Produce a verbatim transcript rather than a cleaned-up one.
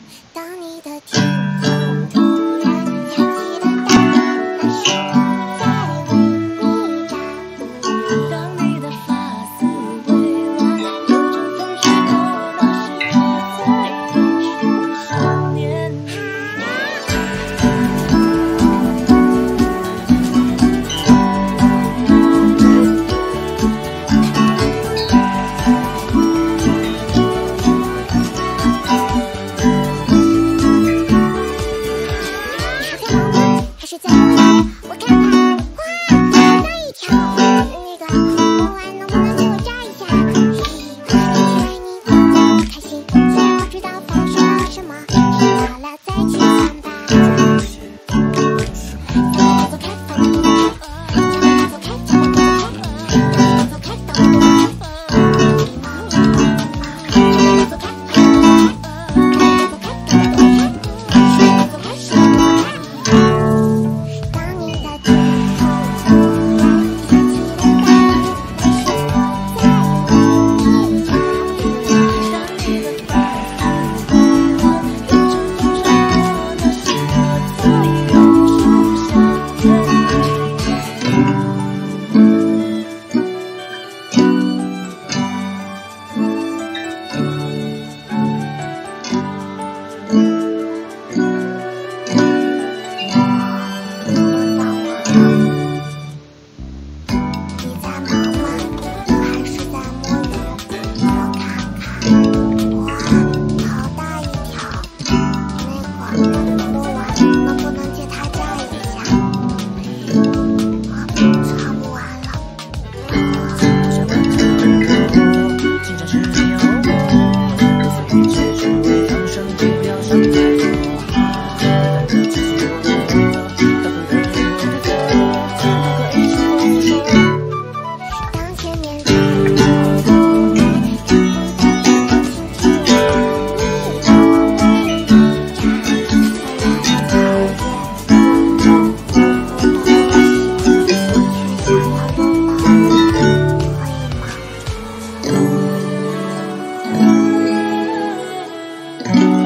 当你的天空突然亮起的大，那是我在为你打赌。当你的发丝微乱，有种风吹过，那是我在到处想念你。还是在我看看花那一条，那个梦完能不能给我摘一下？嘿，爱你我开心，虽然不知道发生了什么，听到了再去想吧。走开，放我走开，走开，放我走开，走开，放我走开。 嗯。